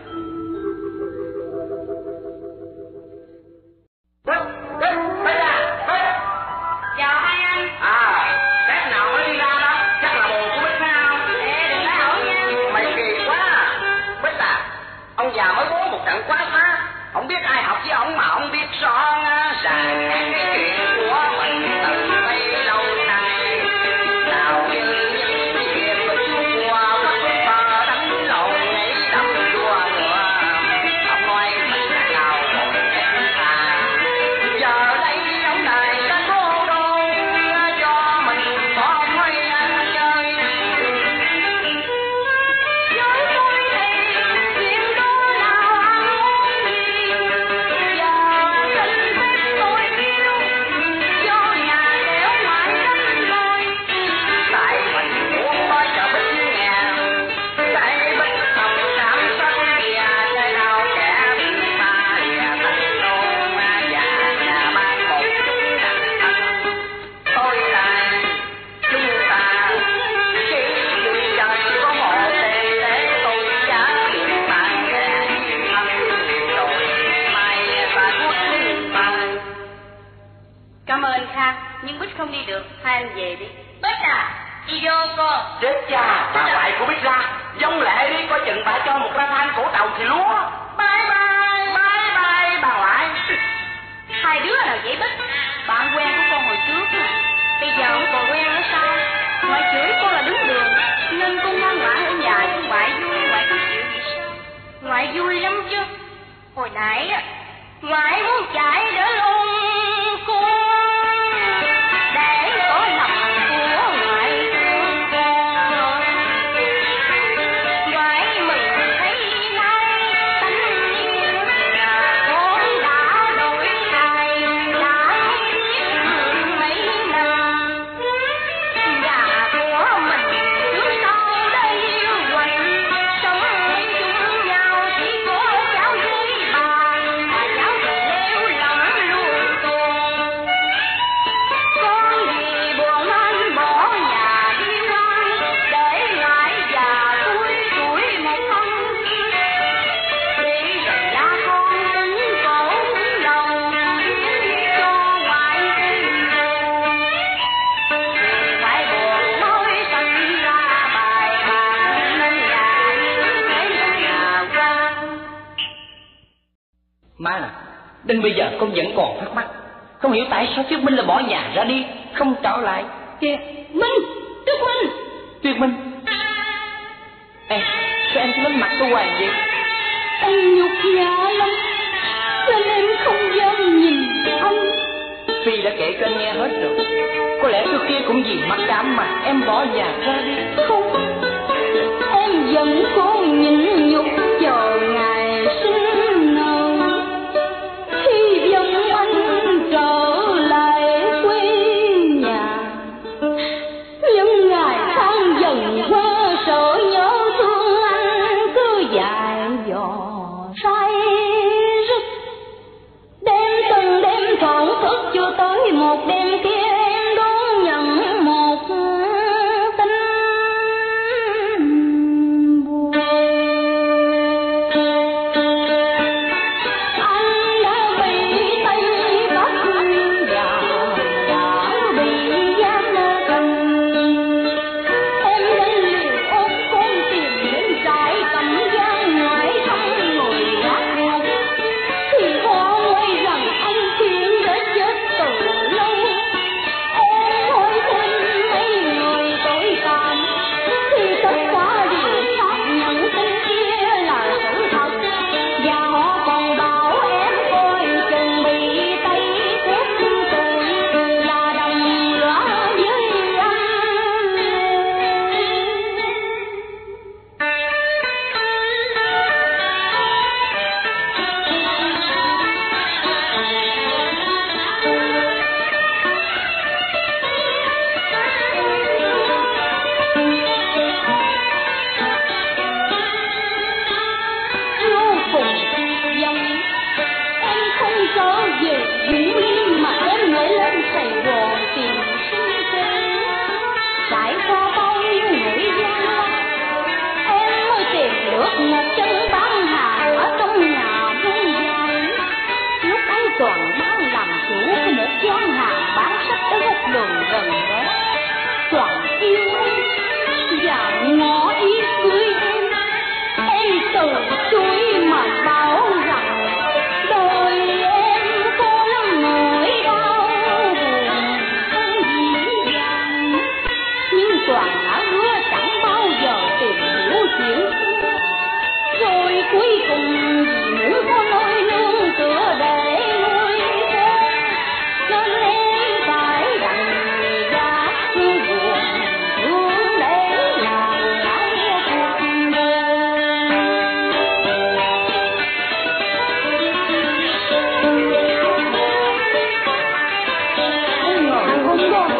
Chào hai anh. Tết nào mới đi ra đó? Chắc là bồ của Bích phải không? Ê, đừng nói ẩu nha. Mày kỳ quá. Bích ông già mới bố một trận quá phá. Không biết ai học với ông mà ông biết rõ ràng cái chuyện của mình từ đây lâu nay. Nào như những việc Bích qua Bích bờ đánh lộn nhảy đập chua ngựa. Ông nói mình là nào rồi em à. Giờ đây ông này đã cô đô cho mình có mấy anh chơi. Với tôi thì chuyện đó nào anh muốn gì. Giờ tình thích tôi yêu. Do nhà đéo ngoại đánh tôi. Tại mình muốn có chợ Bích nghèo. Tại Bích thầm cảm xanh kìa. Nơi nào kẻ biết ta lìa thành đô ma già nhà ban một chút đàn thân. Thôi là chúng ta chỉ vì trời có một tiền để tôi trả tiền bàn kẻ thân. Rồi mai ta quốc bằng. Cảm ơn Khang, nhưng Bích không đi được, hai anh về đi. Bích đi vô cô. Chết cha, bà ngoại của Bích ra. Giống lệ đi, coi chừng bà cho một ra than cổ tàu thì lúa. Bye bye, bà ngoại. Hai đứa nào vậy Bích? Bạn quen của con hồi trước mà. Bây giờ không còn quen nữa sao? Ngoại chửi con là đứng đường, nên con ngoan ngoãn ở nhà chứ ngoại vui, ngoại không chịu gì sao? Ngoại vui lắm chứ. Hồi nãy ngoại muốn chạy đỡ luôn con. Để có lòng của ngoại thương con. Ngoại mừng thấy nay tánh yêu là con đã đổi thay, đã biết mấy năm. Nhà của mình trước sau đây yêu quạnh, sống chung nhau chỉ có cháu với bà, mà cháu thì leo lỏng luôn con. Con vì buồn nên bỏ nhà đi quanh, để lại già tuổi một thân. Đi rồi la con tính cổ lòng, cho ngoại tin buồn. Vì ngoại buồn nói thành ra bài bạc, nên là như thế nhà quan. Má à, đến bây giờ con vẫn còn thắc mắc, không hiểu tại sao Tuyết Minh là bỏ nhà ra đi, không trở lại. Kìa, Minh, Tuyết Minh. Tuyết Minh. Ê, sao em cứ lên mặt tôi hoài vậy? Em nhục nhã lắm, nên em không dám nhìn anh. Phi đã kể cho anh nghe hết rồi. Có lẽ trước kia cũng vì mặc cảm mà em bỏ nhà ra đi. Không, em vẫn còn nhịn nhục chờ ngày sinh nở. Hy vọng anh trở lại quê nhà. Những ngày tháng dần qua sợ nhớ thương anh cứ dài dò say rứt. Đêm từng đêm thổn thức chưa tới một đêm kia em đón nhận một tin buồn.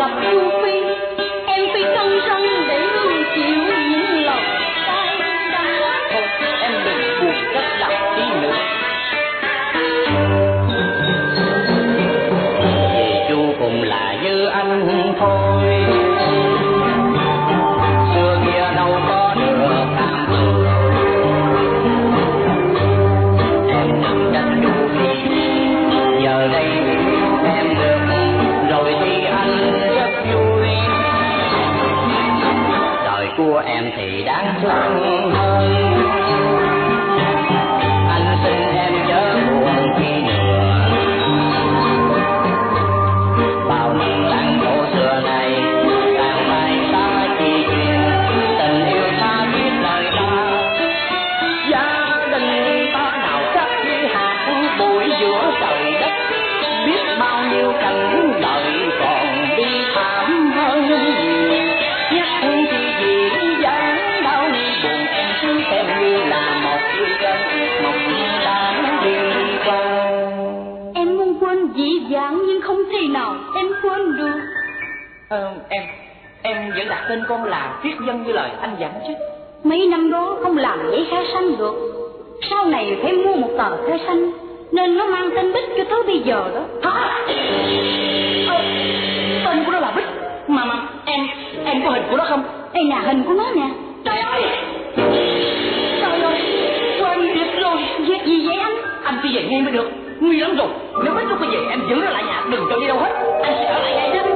gặp Chu Phi, em phải căng răng để chịu những lời cay đắng. Thôi em đừng buộc cách làm tí nữa. Vì Chu cùng là như anh thôi, xưa kia đâu có được tham dự. Em đừng trách Chu Phi, giờ đây em được rồi thì anh rất vui. Đời của em thì đáng thương hơn, anh xin em chớ buồn chi nữa. Bao năm lãng đổ xưa này càng phải xa chi chuyện, tình yêu xa biết lời ta. Gia đình ta nào khác như hạt bụi giữa trời đất, biết bao nhiêu cảnh đời còn bi thảm hơn nhiều. Nhắc thương thì dĩ dáng bao ni buồn, em cứ xem như là một yêu dân, một đáng đi qua. Em muốn quên dĩ dãn nhưng không thể nào em quên được. Em vẫn đặt tên con là Tuyết Dân như lời anh dặn chứ. Mấy năm đó không làm giấy khai sinh được, sau này phải mua một tờ khai sinh, nên nó mang tên Bích cho tới bây giờ đó. Hả? Tên của nó là Bích. Mà em có hình của nó không? Đây là hình của nó nè. Trời ơi! Trời ơi! Quên việc rồi. Việc gì vậy anh? Anh phải về ngay mới được. Nguy lắm rồi. Nếu Bích nó có về em giữ nó lại nhà, đừng cho đi đâu hết. Anh sẽ ở lại ngay đó.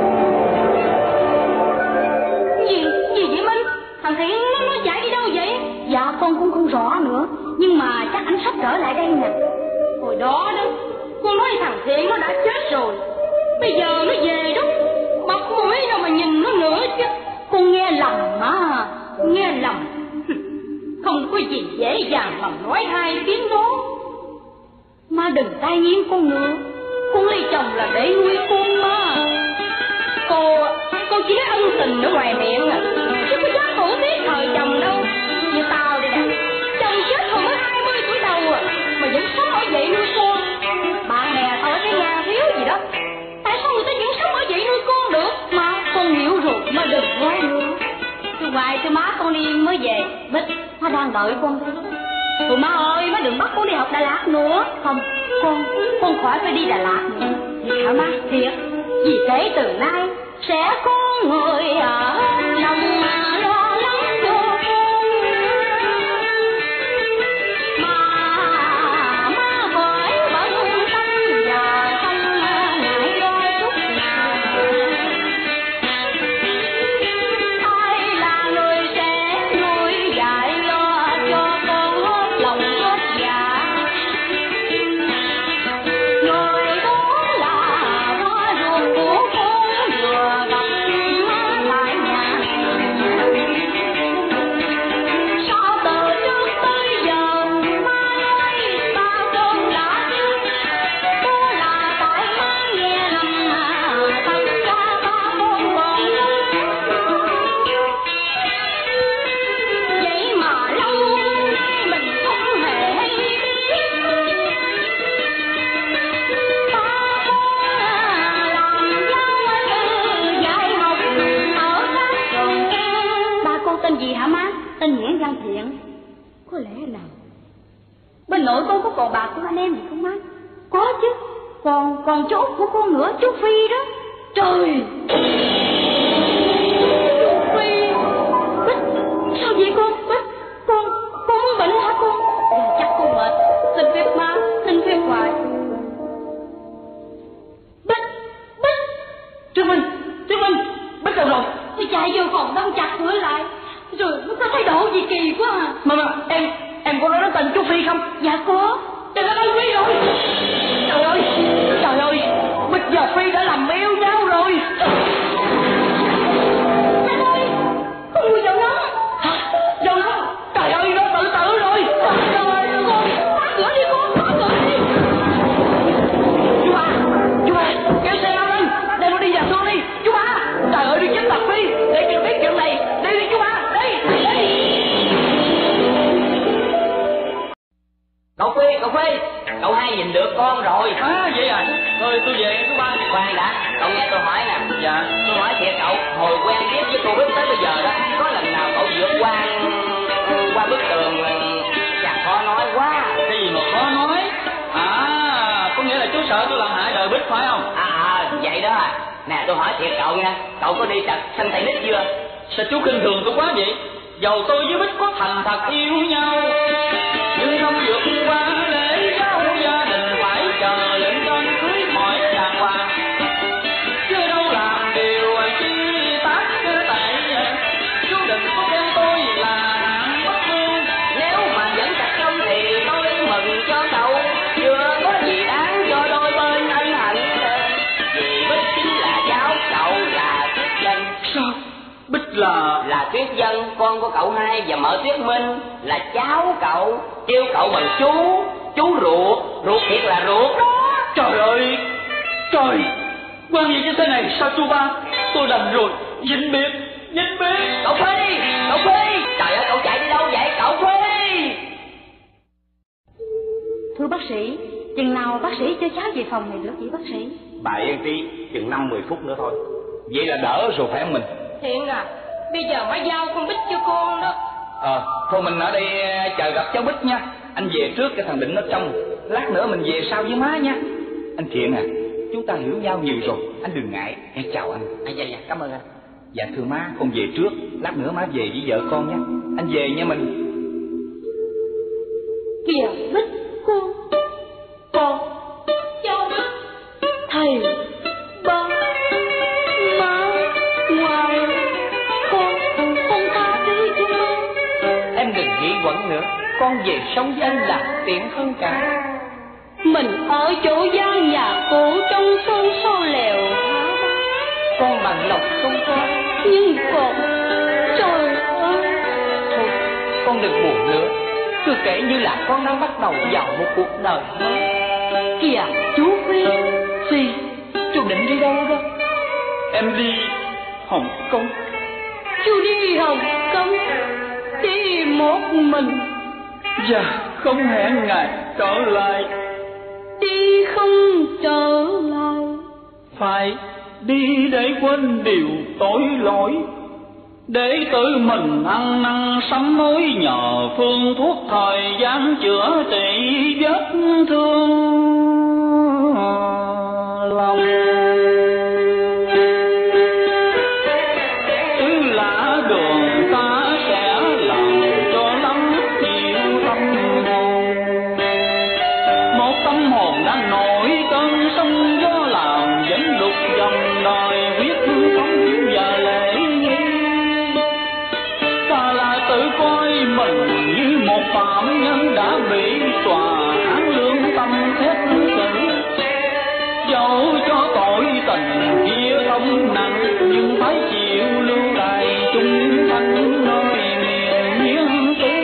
Gì vậy Minh? Thằng Thiện nó chạy đi đâu vậy? Dạ con cũng không rõ nữa, nhưng mà chắc anh sắp trở lại đây nè. Hồi đó đó, con nói thằng Thiện nó đã chết rồi, bây giờ nó về đó, bọc mũi đâu mà nhìn nó nữa chứ. Con nghe lầm mà, nghe lầm. Không có gì dễ dàng mà nói hai tiếng đó. Má đừng tai nghiến con nữa, con lấy chồng là để nuôi con mà. Con chỉ nói ân tình ở ngoài miệng à, chứ có dám thủ tiết thời chồng đâu. Như tao đây nè, chồng chết hồi mới 20 tuổi đầu à, mà vẫn sống ở vậy nuôi con. Bạn bè tao ở cái nhà thiếu gì đó, tại sao người ta vẫn sống ở vậy nuôi con được? Mà con hiểu rồi mà đừng nói nữa. Từ ngoài cho má con đi mới về, Bích nó đang đợi con thôi. Thôi má ơi, má đừng bắt con đi học Đà Lạt nữa. Không, con khỏi phải đi Đà Lạt nữa. Thiệt hả má? Thiệt. Vì thế từ nay sẽ có người ở lòng mà lo lắng cho con. Mà má bởi bận tâm và không ngại lo chút nào. Ai là người sẽ nuôi dạy lo cho con hết lòng hết dạ. Người đó là hoa ruột của con vừa gặp tại nhà. Sao từ trước tới giờ má nói ta con đã biết, đó là tại má nghe lầm mà thật ra ta con còn vậy mà lâu nay mình không hề hay biết. Ta có làm giáo dạy học ở các trường. Ba con tên gì hả má? Tên Nguyễn Văn Thiện. Có lẽ là bên nội con có còn bà của anh em gì không má? Có chứ, còn chú út của con nữa, chú Phi đó. Trời, chú Phi. Bích, sao vậy con? Bích, con muốn bệnh hả con? Dạ chắc con mệt, xin phép má, xin phép hoài. Bích, Trương Minh, Bích đâu rồi? tôi chạy vô phòng đóng chặt cửa lại, rồi nó có thái độ gì kỳ quá à. Mà em có nói đến tên chú Phi không? Dạ có. Trời ơi, Phi rồi. Trời ơi, Bích và Phi đã làm yêu nhau rồi. Anh ơi, không vui vào nó. Hả? Vào nó? Trời ơi, nó tự tử rồi. Trời ơi, con, khóa cửa đi con, khóa cửa đi. Chú ba, kéo xe lao lên, đem nó đi nhà xương đi. Chú ba, trời ơi, đi chết thật Phi, để chừng biết chuyện này. Đi chú ba, đi. Cậu Phi, cậu hai nhìn được con rồi. À, vậy à? Thôi tôi về chú ba. Khoan đã, cậu nghe tôi hỏi nè. Dạ, sợ tôi làm hại đời Bích phải không? Vậy đó à. Nè tôi hỏi thiệt cậu nha, cậu có đi săn thầy Nít chưa? Sao chú khinh thường tôi quá vậy? Dầu tôi với Bích có thành thật yêu nhau, nhưng không vượt qua lễ giáo gia đình phải chờ lệnh trên cưới hỏi đàng hoàng, chứ đâu làm điều chi tác tại chú đừng có khen tôi là hạng bất lương. Nếu mà vẫn chặt không thì tôi mừng cho cậu, chưa có gì đáng cho đôi bên ân hận, vì Bích chính là cháu cậu là Tuyết Dân. Sao? Bích là Tuyết Dân, con của cậu hai, và mợ Tuyết Minh là cháu cậu, kêu cậu bằng chú ruột thiệt là ruột đó. Trời ơi, trời, quan gì như thế này sao chú ba? Tôi đành rồi, vĩnh biệt. Cậu Phi, trời ơi cậu chạy đi đâu vậy cậu Phi? Thưa bác sĩ, chừng nào bác sĩ cho cháu về phòng này được vậy bác sĩ? Bà yên tí, chừng 50 phút nữa thôi. Vậy là đỡ rồi phải không mình? Thiện à, bây giờ má giao con Bích cho con đó. Thôi mình ở đây chờ gặp cháu Bích nha. Anh về trước cái thằng Định nó trong, lát nữa mình về sau với má nha. Anh Thiện à, chúng ta hiểu nhau nhiều rồi, anh đừng ngại. Em chào anh. Dạ, cảm ơn anh. Dạ thưa má, con về trước, lát nữa má về với vợ con nhé. Anh về nha mình. Kìa Bích, con cháu Bích, thầy, ba, má, ngoài, con tha thứ cho con. Em đừng nghĩ quẩn nữa, con về sống với anh là tiện hơn cả. Mình ở chỗ gian nhà cũ trong sông sâu lèo hả? Con bằng lòng không con, Nhưng con, trời ơi. thôi con đừng buồn nữa, cứ kể như là con đang bắt đầu vào một cuộc đời mới. Kìa chú Phi. Chú định đi đâu đó? Em đi Hồng Kông. Chú đi Hồng Kông, đi một mình, Dạ, không hẹn ngày trở lại. đi không trở lại. Phải đi để quên điều tội lỗi, để tự mình ăn năn sám hối nhờ phương thuốc thời gian chữa trị vết thương lòng. Cứ lạ đường ta sẽ làm cho lắm nhiều tâm hồn, một tâm hồn đã nổi cơn sóng gió làm vẫn đục dòng đời viết không và lệ nghi. Ta là tự coi mình như một phạm nhân đã bị tòa án lương tâm xét xử, dẫu cho tội tình kia không nặng nhưng phải chịu lưu đày chung thanh nơi miền nhiên tư.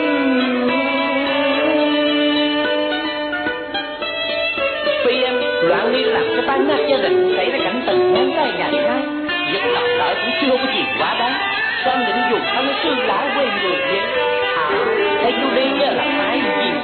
Phi em, loạn liên lạc cho tan nát gia đình, xảy ra cảnh tình nhân tay ngày nay. Việc lặp lại cũng chưa có gì quá đáng. Sao anh định dùng thân sư lã quên người vậy? Thấy chú đi là phải gì?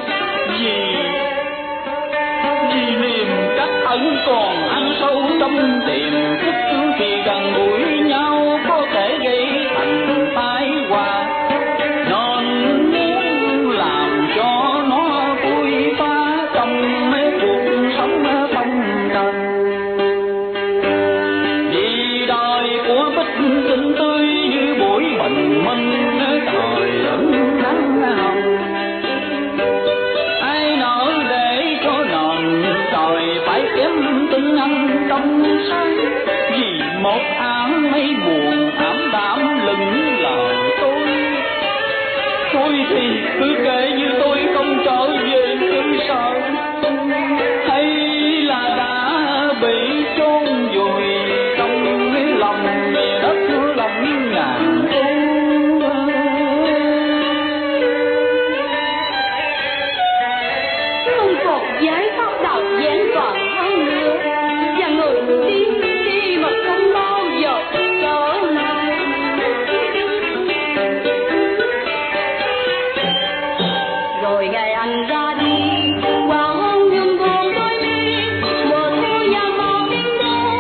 Vì niềm trắc ẩn còn ăn sâu trong tiềm thức, khi gần gũi nhau có thể gây thành tai họa, nên muốn làm cho nó vui phá trong mấy cuộc sống phong trần. Vì đời của Bích xinh tươi như buổi bình minh thời ẩn nắng hồng, ai nỡ để cho nền trời phải kém tinh anh trong sáng, vì một áng mây buồn ảm đạm lừng lời tôi. Thôi thì cứ kể như tôi không trở về cơn sợ, hay là đã bị chôn vùi trong lòng đất lòng ngàn thu. Không còn giải pháp nào gián toàn hơn nữa, và người đi mà không bao giờ trở lại. Rồi ngày anh ra đi, hoàng hôn nhung buồn tôi đi, mùa thu nhà màu đêm đen,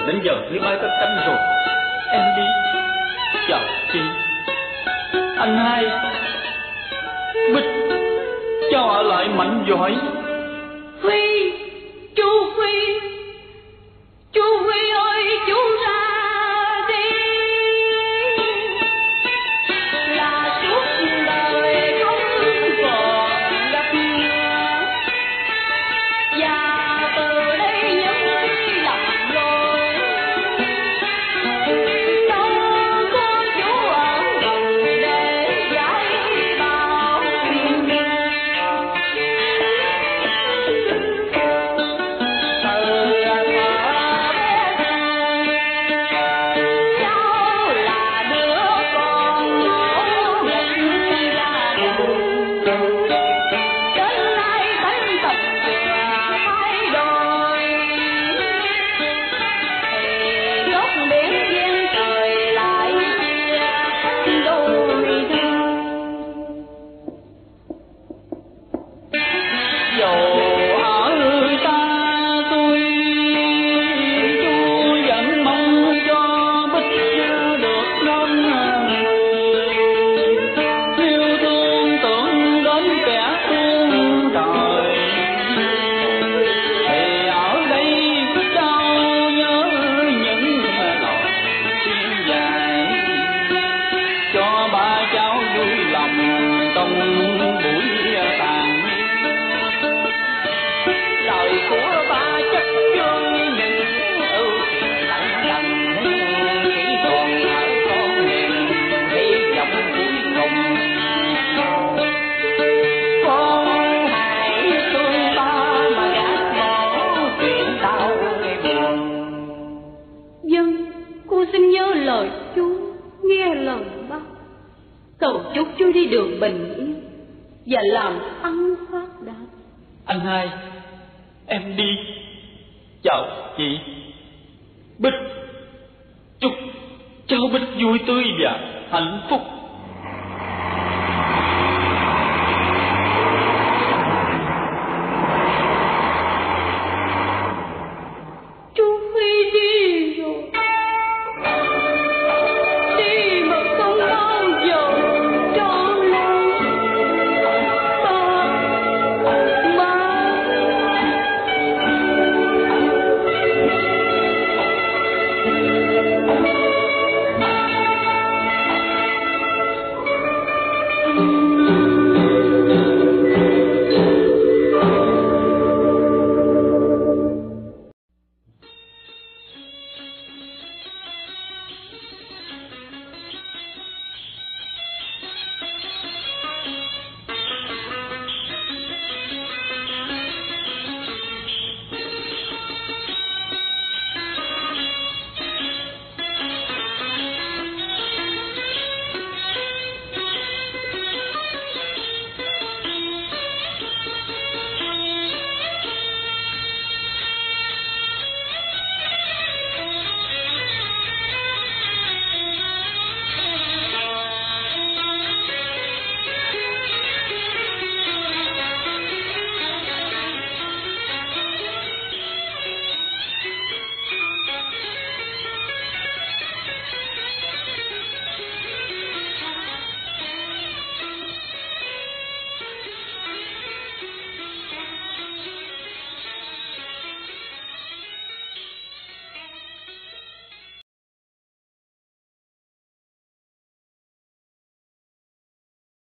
đến giờ thứ ba cất cánh rồi. Em đi. Chào chị. Anh hai. Bích, cho ở lại Mạnh giỏi. Huy, chú Huy, chú Huy ơi, chú ra đi. Là suốt đời không còn gặp nữa, và từ đây những lầm lỗi đâu có chú ở gần để giải bao phiền. Cầu chúc chú đi đường bình yên và làm ăn phát đạt. Anh hai, em đi. Chào chị. Bích, chúc cháu Bích vui tươi và hạnh phúc.